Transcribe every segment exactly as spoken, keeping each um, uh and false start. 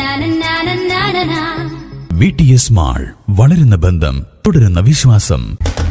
V T S mall, വളരുന്ന ബന്ധം, തുടരുന്ന വിശ്വാസം.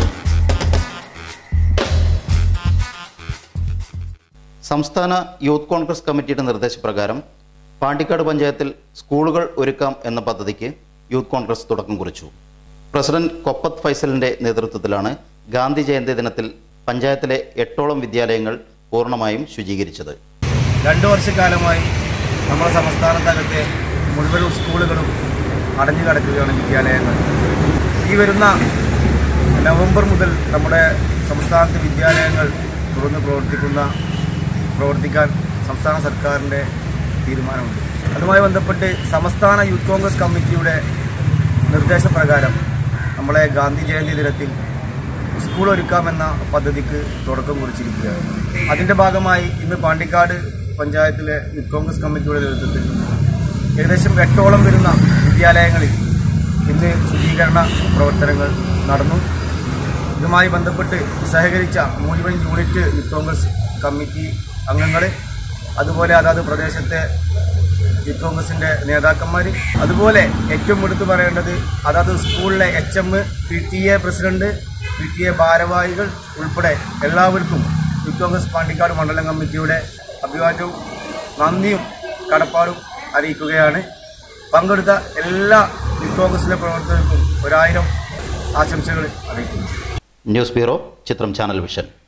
സംസ്ഥാന യൂത്ത് കോൺഗ്രസ് കമ്മിറ്റിയുടെ നിർദ്ദേശപ്രകാരം പാണ്ടിക്കാട് പഞ്ചായത്തിൽ സ്കൂളുകൾ ഒരുക്കാം എന്ന പദ്ധതിക്ക് യൂത്ത് കോൺഗ്രസ് തുടക്കം കുറിച്ചു. പ്രസിഡന്റ് കൊപ്പത്ത് ഫൈസലിന്റെ നേതൃത്വത്തിലാണ് ഗാന്ധി ജയന്തി ദിനത്തിൽ പഞ്ചായത്തിലെ എട്ടോളം വിദ്യാലയങ്ങൾ പൂർണ്ണമായും ശുചീകരിച്ചത്. രണ്ടു വർഷക്കാലമായി നമ്മുടെ സംസ്ഥാനത്തകത്തെ മുഴുവൻ സ്കൂളുകളും അടഞ്ഞു കിടക്കുകയാണ് വിദ്യാലയങ്ങൾ. ഈ വരുന്ന നവംബർ മുതൽ നമ്മുടെ സംസ്ഥാനത്തെ വിദ്യാലയങ്ങൾ തുറന്ന് പ്രവർത്തിക്കുന്ന പ്രവർത്തിക്കാൻ സംസ്ഥാന സർക്കാരിൻ്റെ തീരുമാനമുണ്ട്. അതുമായി ബന്ധപ്പെട്ട് സംസ്ഥാന യൂത്ത് കോൺഗ്രസ് കമ്മിറ്റിയുടെ നിർദ്ദേശപ്രകാരം നമ്മളെ ഗാന്ധി ജയന്തി ദിനത്തിൽ സ്കൂൾ ഒരുക്കാമെന്ന പദ്ധതിക്ക് തുടക്കം കുറിച്ചിരിക്കുകയാണ്. അതിൻ്റെ ഭാഗമായി ഇന്ന് പാണ്ടിക്കാട് പഞ്ചായത്തിലെ യൂത്ത് കോൺഗ്രസ് കമ്മിറ്റിയുടെ നേതൃത്വത്തിൽ ഏകദേശം എട്ടോളം വരുന്ന വിദ്യാലയങ്ങളിൽ ഇന്ന് ശുചീകരണ പ്രവർത്തനങ്ങൾ നടന്നു. ഇതുമായി ബന്ധപ്പെട്ട് സഹകരിച്ച മുഴുവൻ യൂണിറ്റ് യൂത്ത് കോൺഗ്രസ് കമ്മിറ്റി അംഗങ്ങൾ, അതുപോലെ അതാത് പ്രദേശത്തെ യൂത്ത് കോൺഗ്രസിൻ്റെ നേതാക്കന്മാർ, അതുപോലെ ഏറ്റവും എടുത്തു പറയേണ്ടത് അതാത് സ്കൂളിലെ H M, P T A president, P T A ഭാരവാഹികൾ ഉൾപ്പെടെ എല്ലാവർക്കും യൂത്ത് കോൺഗ്രസ് പാണ്ടിക്കാട് മണ്ഡലം കമ്മിറ്റിയുടെ അഭിവാദ്യവും നന്ദിയും കടപ്പാടും അറിയിക്കുകയാണ്. പങ്കെടുത്ത എല്ലാ യൂത്ത് കോൺഗ്രസിലെ പ്രവർത്തകർക്കും ഒരായിരം ആശംസകൾ അറിയിക്കുന്നു. ന്യൂസ് ബ്യൂറോ, ചിത്രം ചാനൽ വിഷൻ.